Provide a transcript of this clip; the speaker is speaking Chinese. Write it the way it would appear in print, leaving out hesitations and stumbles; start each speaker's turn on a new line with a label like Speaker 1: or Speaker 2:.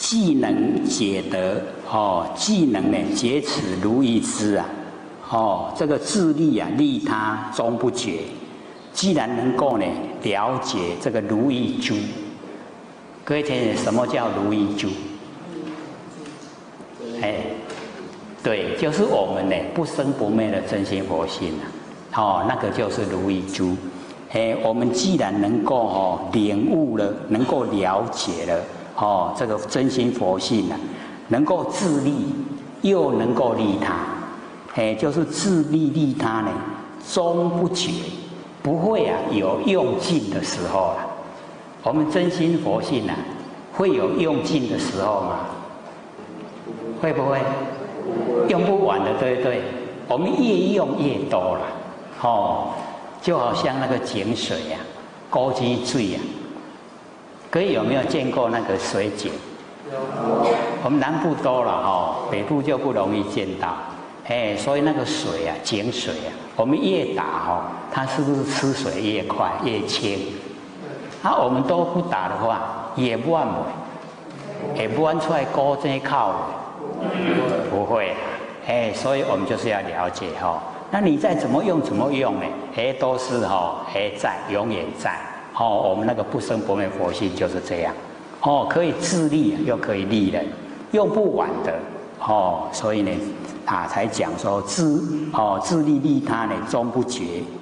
Speaker 1: 既能解得既能呢解此如意之啊，这个自利啊，利他终不绝。既然能够呢了解这个如意珠，各位听听什么叫如意珠？对，就是我们呢不生不灭的真心佛性啊，那个就是如意珠。我们既然能够领悟了，能够了解了这个真心佛性啊，能够自利又能够利他，就是自利利他呢，终不绝，不会有用尽的时候啦。我们真心佛性会有用尽的时候吗？会不会？用不完的，对不对？我们越用越多了，就好像那个井水高井水各位有没有见过那个水井？我们南部多了北部就不容易见到。所以那个水井水我们越打它是不是吃水越快越清？我们都不打的话，也不按也不按出来高这靠不会所以我们就是要了解那你再怎么用呢？都是在永远在我们那个不生不灭佛性就是这样可以自利又可以利人，用不完的所以呢才讲说自利利他呢终不绝